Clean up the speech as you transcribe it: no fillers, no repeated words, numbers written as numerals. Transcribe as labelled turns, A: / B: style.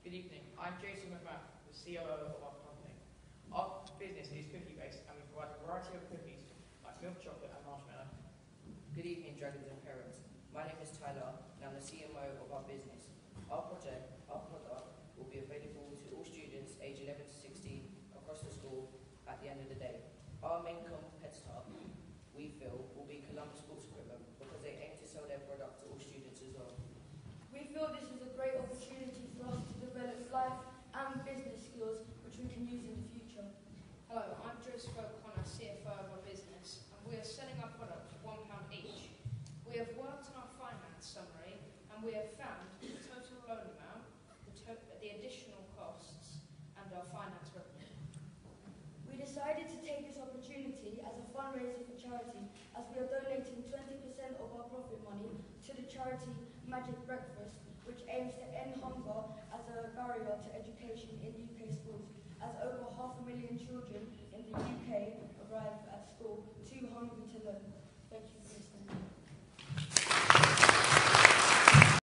A: Good evening. I'm Jason McMahon, the COO of our company. Our business is cookie-based and we provide a variety of cookies like milk chocolate and marshmallow.
B: Good evening, Dragons and Parents. My name is Tyler and I'm the CMO of our business. Our product will be available to all students aged 11 to 16 across the school at the end of the day. Our main competitor, we feel, will be Columbus Sports Equipment because they aim to sell their product to all students as well.
C: We feel this is a great opportunity for us to develop life and business skills which we can use in the future.
D: Hello, I'm Joseph O'Connor, CFO of our business, and we are selling our product for £1 each. We have worked on our finance summary and we have found the total loan amount, the additional costs, and our finance revenue.
C: We decided to take this opportunity as a fundraiser for charity as we are donating 20% of our profit money to the charity Magic Breakfast, which aims to end hunger as a barrier to education in UK schools, as over